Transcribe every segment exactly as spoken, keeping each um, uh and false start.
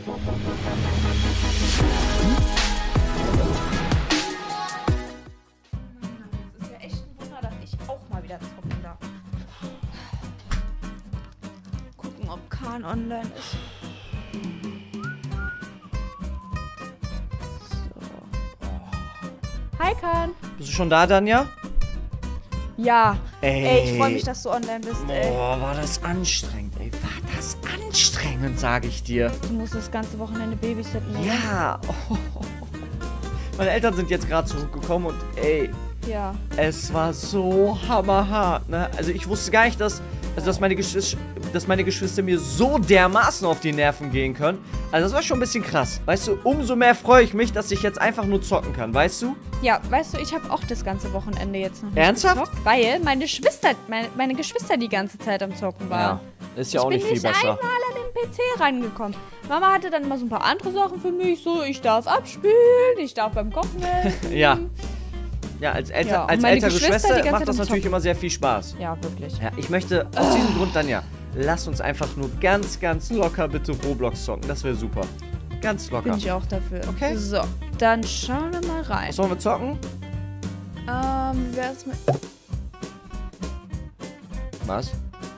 ist ja echt ein Wunder, dass ich auch mal wieder zocken darf. Gucken, ob Kahn online ist. Hi, Kahn. Bist du schon da, Danja? Ja. Ey, ey ich freue mich, dass du online bist, ey. Boah, war das anstrengend, ey. War das anstrengend, sage ich dir. Du musst das ganze Wochenende babysitten, oder? Ja. Oh. Meine Eltern sind jetzt gerade zurückgekommen und ey, Ja. es war so hammerhart, ne? Also ich wusste gar nicht, dass, also dass, meine Geschwister, dass meine Geschwister mir so dermaßen auf die Nerven gehen können. Also das war schon ein bisschen krass. Weißt du, umso mehr freue ich mich, dass ich jetzt einfach nur zocken kann, weißt du? Ja, weißt du, ich habe auch das ganze Wochenende jetzt noch nicht Ernsthaft? gezockt, weil meine Geschwister, meine, meine Geschwister die ganze Zeit am Zocken waren. Ja, ist ja auch nicht viel Ich bin nicht besser. einmal an den P C rangekommen. Mama hatte dann immer so ein paar andere Sachen für mich, so ich darf abspielen, ich darf beim Kochen helfen. Ja. Ja, als, Elter, Ja, und als meine ältere Geschwister die Schwester ganze macht Zeit das am natürlich Zocken. immer sehr viel Spaß. Ja, wirklich. Ja, ich möchte aus diesem Grund, Danja, lass uns einfach nur ganz, ganz locker bitte Roblox zocken. Das wäre super. Ganz locker. Bin ich auch dafür. Okay. So, dann schauen wir mal rein. Was sollen wir zocken? Ähm, wer ist mit... Was?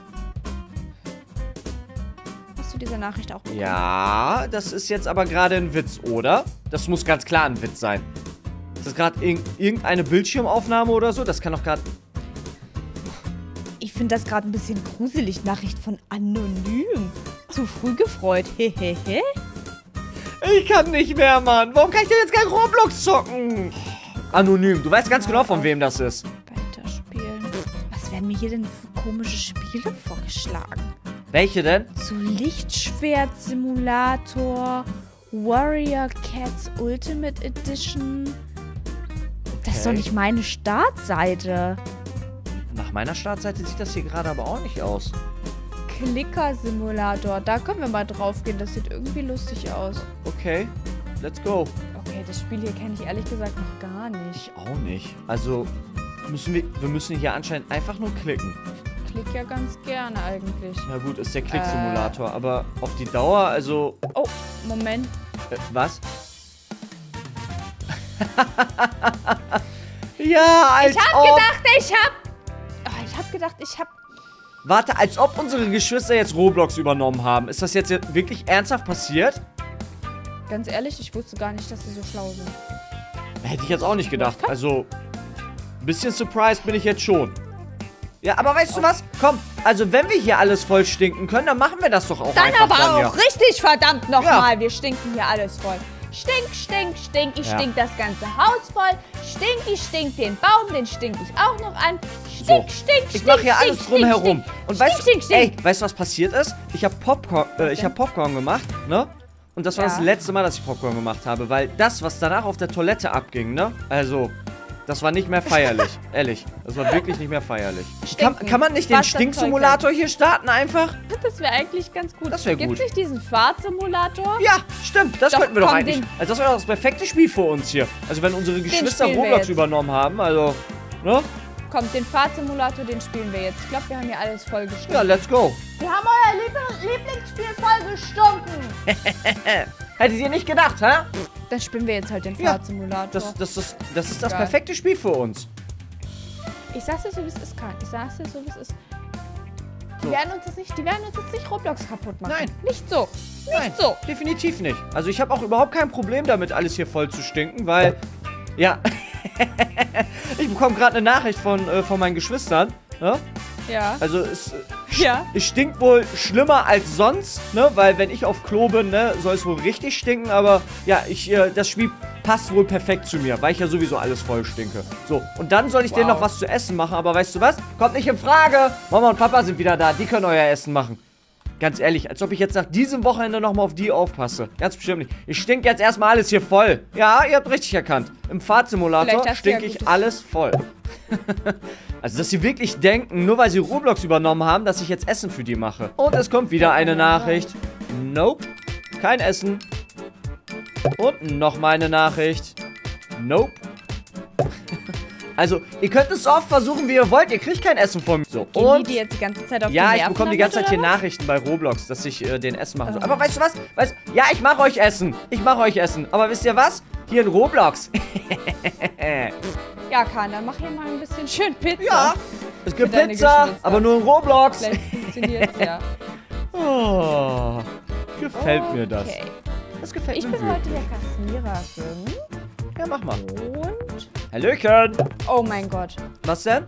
Hast du diese Nachricht auch bekommen? Ja, das ist jetzt aber gerade ein Witz, oder? Das muss ganz klar ein Witz sein. Ist das gerade irg irgendeine Bildschirmaufnahme oder so? Das kann doch gerade... Ich finde das gerade ein bisschen gruselig. Nachricht von Anonym. Zu früh gefreut. Hehehe. Ich kann nicht mehr, Mann. Warum kann ich denn jetzt kein Roblox zocken? Anonym. Du weißt ganz genau, von wem das ist. Weiterspielen. Was werden mir hier denn für komische Spiele vorgeschlagen? Welche denn? So Lichtschwert-Simulator, Warrior Cats Ultimate Edition. Das ist doch Okay. nicht meine Startseite. Nach meiner Startseite sieht das hier gerade aber auch nicht aus. Clicker-Simulator. Da können wir mal drauf gehen. Das sieht irgendwie lustig aus. Okay, let's go. Okay, das Spiel hier kenne ich ehrlich gesagt noch gar nicht. Ich auch nicht. Also, müssen wir, wir müssen hier anscheinend einfach nur klicken. Ich klick ja ganz gerne eigentlich. Na gut, ist der Klick-Simulator. Äh. Aber auf die Dauer, also... Oh, Moment. Äh, was? Ja, als Ich hab ob... gedacht, ich hab... Oh, ich hab gedacht, ich hab... Warte, als ob unsere Geschwister jetzt Roblox übernommen haben. Ist das jetzt wirklich ernsthaft passiert? Ganz ehrlich, ich wusste gar nicht, dass sie so schlau sind. Hätte ich jetzt auch nicht gedacht. Also, ein bisschen surprised bin ich jetzt schon. Ja, aber weißt du was? Komm, also wenn wir hier alles voll stinken können, dann machen wir das doch auch Dann einfach. aber Danja. auch richtig, verdammt nochmal. Ja. Wir stinken hier alles voll. Stink, stink, stink. Ich Ja. stink das ganze Haus voll. Stink, ich stink den Baum, den stink ich auch noch an. Stink, So. stink, stink. Ich mache hier stink, alles stink, drumherum. stink. Und Stink, weißt stink, du, stink. ey, weißt du, was passiert ist? Ich habe Popcorn, äh, ich habe Popcorn gemacht, ne? Und das war Ja. das letzte Mal, dass ich Popcorn gemacht habe, weil das, was danach auf der Toilette abging, ne? Also, das war nicht mehr feierlich, ehrlich. Das war wirklich nicht mehr feierlich. Kann, Stinken. kann man nicht den Was das Stinksimulator hier starten einfach? Das wäre eigentlich ganz gut. Das wär gut. Gibt es nicht diesen Fahrtsimulator? Ja, stimmt, das Doch, könnten wir doch komm, eigentlich. den- Also das wäre doch das perfekte Spiel für uns hier. Also wenn unsere Geschwister spielen wir Roblox jetzt. übernommen haben, also, ne? Kommt, den Fahrtsimulator, den spielen wir jetzt. Ich glaube, wir haben hier alles voll gestunken. Ja, let's go. Wir haben euer Liebl- Lieblingsspiel voll gestunken. Hättet ihr nicht gedacht, hä? Dann spielen wir jetzt halt den Ja, Fahrtsimulator. Das, das, das, das ist das Geil. perfekte Spiel für uns. Ich sag's dir so, wie es ist, Karl. Ich sag's dir so, wie es ist. Die So. werden uns jetzt nicht, die werden uns jetzt nicht Roblox kaputt machen. Nein. Nicht so. Nicht Nein, so. definitiv nicht. Also ich habe auch überhaupt kein Problem damit, alles hier voll zu stinken, weil, ja, ich bekomme gerade eine Nachricht von, äh, von meinen Geschwistern, ne? Ja. Also es, äh, Ja. es stinkt wohl schlimmer als sonst, ne? Weil wenn ich auf Klo bin, ne, soll es wohl richtig stinken, aber ja, ich, äh, das Spiel passt wohl perfekt zu mir, weil ich ja sowieso alles voll stinke. So, und dann soll ich denen Wow. noch was zu essen machen, aber weißt du was? Kommt nicht in Frage. Mama und Papa sind wieder da, die können euer Essen machen. Ganz ehrlich, als ob ich jetzt nach diesem Wochenende nochmal auf die aufpasse. Ganz bestimmt nicht. Ich stink jetzt erstmal alles hier voll. Ja, ihr habt richtig erkannt. Im Fahrtsimulator Vielleicht hast du ja stink ich gutes- alles voll. Also, dass sie wirklich denken, nur weil sie Roblox übernommen haben, dass ich jetzt Essen für die mache. Und es kommt wieder eine Nachricht. Nope. Kein Essen. Und noch mal eine Nachricht. Nope. Also, ihr könnt es so oft versuchen, wie ihr wollt. Ihr kriegt kein Essen von mir. So, Gehen und... die dir jetzt die ganze Zeit auf Ja, die ich Nerven bekomme die damit, ganze Zeit hier oder was? Nachrichten bei Roblox, dass ich äh, den Essen machen soll. Oh. Aber weißt du was? Weißt, ja, ich mache euch Essen. Ich mache euch Essen. Aber wisst ihr was? Hier in Roblox. Ja, Kahn, dann mach hier mal ein bisschen schön Pizza. Ja, es gibt Für deine Pizza, Geschwister. aber nur in Roblox. Vielleicht funktioniert's ja. Oh, gefällt mir das. Okay. Das gefällt Ich mir bin wirklich. heute der Kassiererin. Ja, mach mal. Und... Hallöchen. Oh mein Gott. Was denn?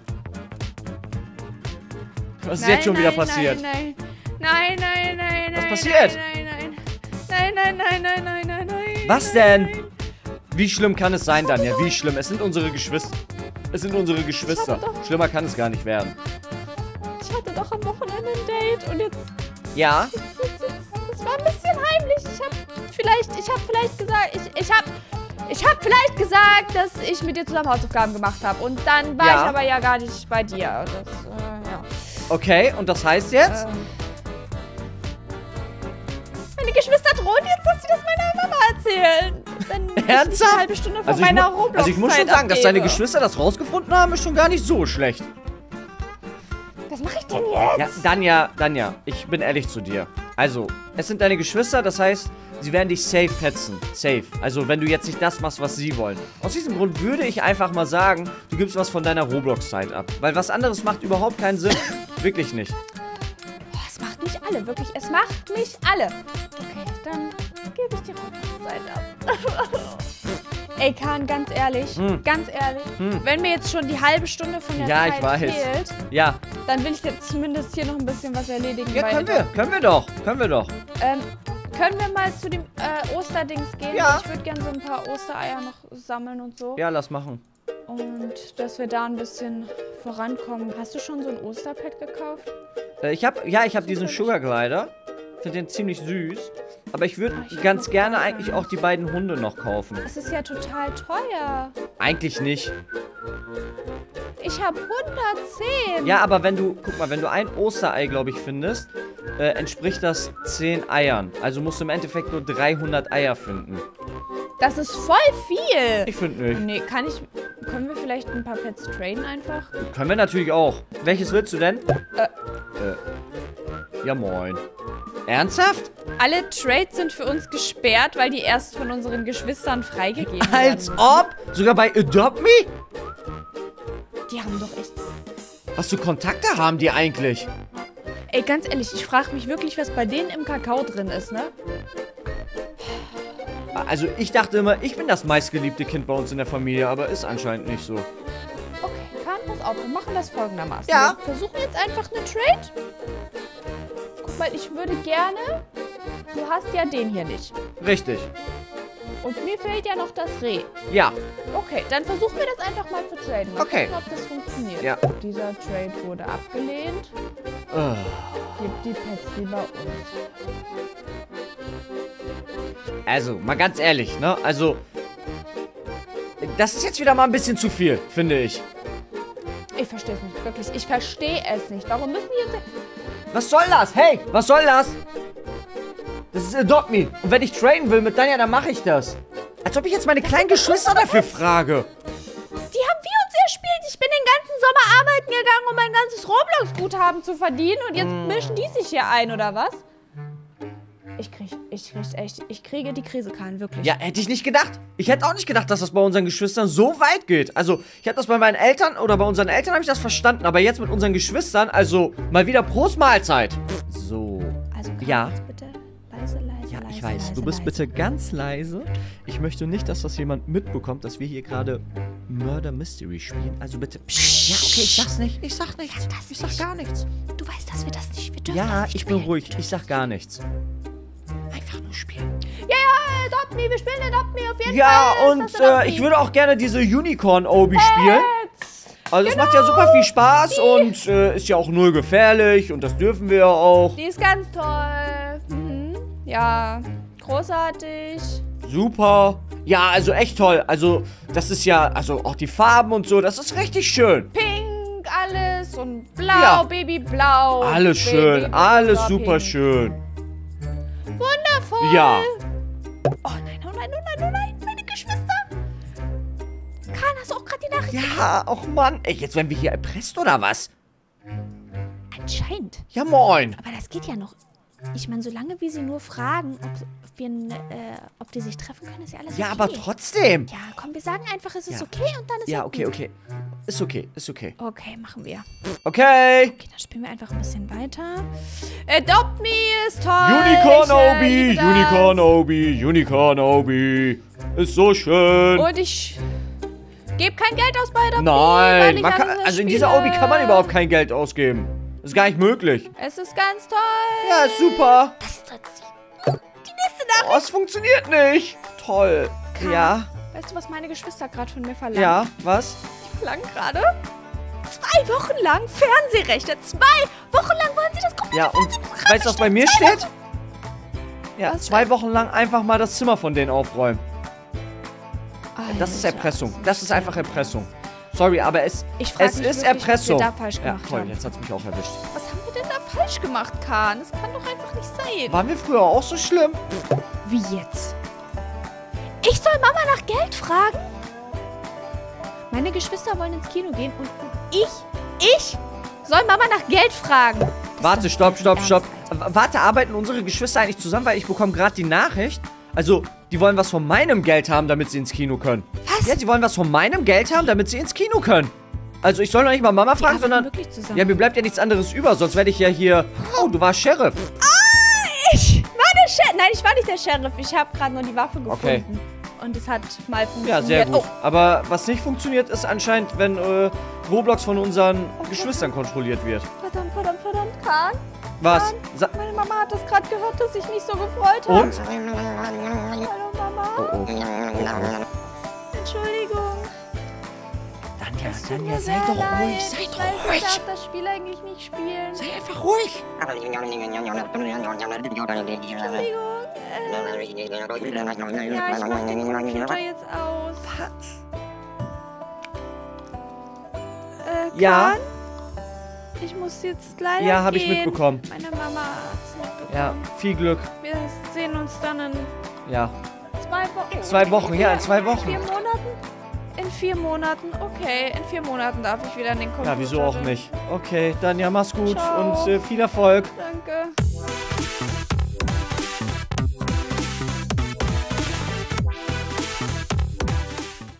Was ist Nein, jetzt schon wieder nein, passiert? Nein, nein, nein, nein, nein. Was nein, passiert? Nein, nein, nein, nein, nein, nein, nein, nein, nein. Was nein, denn? nein. Wie schlimm kann es sein, Danja? Wie schlimm? Es sind unsere Geschwister. Es sind unsere Geschwister. doch- Schlimmer kann es gar nicht werden. Ich hatte doch am Wochenende ein Date und jetzt, Ja? jetzt, jetzt, jetzt das war ein bisschen heimlich. Ich hab vielleicht, ich hab vielleicht gesagt, ich, ich hab, ich hab vielleicht gesagt, dass ich mit dir zusammen Hausaufgaben gemacht habe und dann war Ja. ich aber ja gar nicht bei dir. Das, äh, ja. Okay, und das heißt jetzt? Ähm. Meine Geschwister drohen jetzt, dass sie das meiner Mama erzählen. Wenn ich nicht Ernsthaft? eine halbe Stunde vor Also ich, meiner mu Roblox-Zeit also ich muss schon sagen, dass deine abgebe. Geschwister das rausgefunden haben, ist schon gar nicht so schlecht. Was mache ich denn jetzt? Ja, Danja, Danja, ich bin ehrlich zu dir. Also, es sind deine Geschwister, das heißt, sie werden dich safe petzen. Safe. Also, wenn du jetzt nicht das machst, was sie wollen. Aus diesem Grund würde ich einfach mal sagen, du gibst was von deiner Roblox-Zeit ab. Weil was anderes macht überhaupt keinen Sinn. Wirklich nicht. Oh, es macht mich alle, wirklich. Es macht mich alle. Okay, dann gebe ich die Roblox-Zeit ab. Ey, Kahn, ganz ehrlich, Hm. ganz ehrlich, Hm. wenn mir jetzt schon die halbe Stunde von der Ja, ich Zeit weiß. fehlt, Ja. dann will ich jetzt zumindest hier noch ein bisschen was erledigen. Ja, weil können wir. Können wir doch. Können wir doch. Ähm, können wir mal zu dem äh, Osterdings gehen? Ja. Ich würde gerne so ein paar Ostereier noch sammeln und so. Ja, lass machen. Und dass wir da ein bisschen vorankommen. Hast du schon so ein Osterpad gekauft? Äh, ich hab, ja, ich habe diesen Sugar Glider. Finde den ziemlich süß. Aber ich würde Ah, ich hab ganz noch gerne gar eigentlich nicht. auch die beiden Hunde noch kaufen. Es ist ja total teuer. Eigentlich nicht. Ich habe hundertzehn. Ja, aber wenn du, guck mal, wenn du ein Osterei, glaube ich, findest, äh, entspricht das zehn Eiern. Also musst du im Endeffekt nur dreihundert Eier finden. Das ist voll viel. Ich finde nicht. Nee, kann ich... Können wir vielleicht ein paar Pets traden einfach? Können wir natürlich auch. Welches willst du denn? Äh. Äh. Ja, moin. Ernsthaft? Alle Trades sind für uns gesperrt, weil die erst von unseren Geschwistern freigegeben Als werden. ob? Sogar bei Adopt Me? Die haben doch echt... Was für Kontakte haben die eigentlich? Ey, ganz ehrlich, ich frage mich wirklich, was bei denen im Kakao drin ist, ne? Also ich dachte immer, ich bin das meistgeliebte Kind bei uns in der Familie, aber ist anscheinend nicht so. Okay, Kahn, pass auf, wir machen das folgendermaßen. Ja. Wir versuchen jetzt einfach eine Trade. Guck mal, ich würde gerne... Du hast ja den hier nicht. Richtig. Und mir fehlt ja noch das Reh. Ja. Okay, dann versuchen wir das einfach mal zu traden. Mal Okay. gucken, ob das funktioniert. Ja. Dieser Trade wurde abgelehnt. Oh. Gib die Pets lieber uns. Also, mal ganz ehrlich, ne? Also, das ist jetzt wieder mal ein bisschen zu viel, finde ich. Ich verstehe es nicht, wirklich. Ich verstehe es nicht. Warum müssen die jetzt... Was soll das? Hey, was soll das? Das ist Adopt Me. Und wenn ich traden will mit Danja, dann mache ich das. Als ob ich jetzt meine kleinen Geschwister dafür frage. Die haben wie uns erspielt. Ich bin den ganzen Sommer arbeiten gegangen, um mein ganzes Roblox-Guthaben zu verdienen. Und jetzt Mm. mischen die sich hier ein, oder was? Ich krieg, ich krieg echt, ich kriege die Krise, Kahn, wirklich. Ja, hätte ich nicht gedacht. Ich hätte auch nicht gedacht, dass das bei unseren Geschwistern so weit geht. Also, ich habe das bei meinen Eltern oder bei unseren Eltern habe ich das verstanden. Aber jetzt mit unseren Geschwistern, also mal wieder Prost Mahlzeit. So. Also, Kahn, Ja. jetzt bitte leise, leise, Ja, leise, ich weiß. leise, Du bist leise. bitte ganz leise. Ich möchte nicht, dass das jemand mitbekommt, dass wir hier gerade Murder Mystery spielen. Also bitte. Psst. Ja, okay, ich sag's nicht. Ich sag nichts. das Ich sag nicht. gar nichts. Du weißt, dass wir das nicht, wir dürfen Ja, das nicht ich bin spielen. ruhig. Ich sag gar nichts. Einfach nur spielen. Ja, ja, Adopt Me, wir spielen Adopt Me auf jeden Ja, Fall. und Ist das Adopt äh, Me? ich würde auch gerne diese Unicorn-Obi spielen. Jetzt. Also es macht ja super viel Spaß und äh, ist ja auch null gefährlich und das dürfen wir ja auch. Die ist ganz toll. Mhm. Ja, großartig. Super. Ja, also echt toll. Also das ist ja, also auch die Farben und so, das ist richtig schön. Pink, alles und blau, Ja. Babyblau. Alles Baby- schön, Baby- alles Blau, super pink. schön. Wundervoll. Ja. Oh nein, oh nein, oh nein, oh nein, meine Geschwister. Kahn, hast du auch gerade die Nachricht. Ja, och Mann. Ey, jetzt werden wir hier erpresst oder was? Anscheinend. Ja, moin. Aber das geht ja noch. Ich meine, solange wir sie nur fragen, ob, ob, wir, äh, ob die sich treffen können, ist ja alles okay. Ja, aber trotzdem. Ja, komm, wir sagen einfach, es ist Ja. okay und dann ist Ja, ja okay, gut. okay. Ist okay, ist okay. Okay, machen wir. Okay. Okay, dann spielen wir einfach ein bisschen weiter. Adopt Me ist toll. Unicorn Ich, äh, Obi, liebe das. Unicorn Obi, Unicorn Obi. Ist so schön. Und ich gebe kein Geld aus bei Adopt Me, Nein, weil ich man kann, alles also in spiele. dieser Obi kann man überhaupt kein Geld ausgeben. Ist gar nicht möglich. Es ist ganz toll. Ja, ist super. Was drückt sie? Die nächste Nachricht. Oh, es funktioniert nicht. Toll. Karl, Ja, Weißt du, was meine Geschwister gerade von mir verlangen? ja, was? Die verlangen gerade zwei Wochen lang Fernsehrechte. Zwei Wochen lang wollen sie das komplette Ja, und Fernsehprogramm weißt du, was bei mir bestellen. steht? Ja, Was zwei Wochen lang einfach mal das Zimmer von denen aufräumen. Das ist Alter. Erpressung. Das ist einfach Erpressung. Sorry, aber es, Ich frag es mich ist wirklich, Erpressung. was wir da falsch Ja, gemacht toll, haben. jetzt hat es mich auch erwischt. Was haben wir denn da falsch gemacht, Kahn? Das kann doch einfach nicht sein. Waren wir früher auch so schlimm? Wie jetzt? Ich soll Mama nach Geld fragen? Meine Geschwister wollen ins Kino gehen und ich, ich soll Mama nach Geld fragen. Das Warte, ist stopp, doch stopp, ganz stopp. alt. Warte, arbeiten unsere Geschwister eigentlich zusammen? Weil ich bekomme gerade die Nachricht. Also, die wollen was von meinem Geld haben, damit sie ins Kino können. Was? Ja, sie wollen was von meinem Geld haben, damit sie ins Kino können. Also, ich soll noch nicht mal Mama Die fragen, arbeiten sondern... wirklich zusammen. Ja, mir bleibt ja nichts anderes über, sonst werde ich ja hier... Oh, du warst Sheriff. Ich war der Sheriff. Nein, ich war nicht der Sheriff. Ich habe gerade nur die Waffe gefunden. Okay. Und es hat mal funktioniert. Ja, sehr gut. Oh, Aber was nicht funktioniert, ist anscheinend, wenn äh, Roblox von unseren Geschwistern kontrolliert wird. verdammt, verdammt, verdammt. Kahn, Was? Sa meine Mama hat das gerade gehört, dass ich mich so gefreut habe. Und? Hallo, Mama. Oh, oh. Entschuldigung. Tanja, Es tut Tanja, mir sei sehr doch leid. ruhig, sei Ich doch weiß, ich ruhig. darf das Spiel eigentlich nicht spielen. Sei einfach ruhig. Entschuldigung. Äh, ja, ich mach den Computer jetzt aus. Äh, Ja? Kahn? Ich muss jetzt leider Ja, habe ich gehen. mitbekommen. Meine Mama hat's mitbekommen. Ja, viel Glück. Wir sehen uns dann in Ja. zwei Wochen. Zwei Wochen, ja, in zwei In Wochen. vier Monaten? In vier Monaten, okay. In vier Monaten darf ich wieder an den Computer. Ja, wieso auch nicht. Okay, dann ja, mach's gut Ciao. und äh, viel Erfolg. Danke.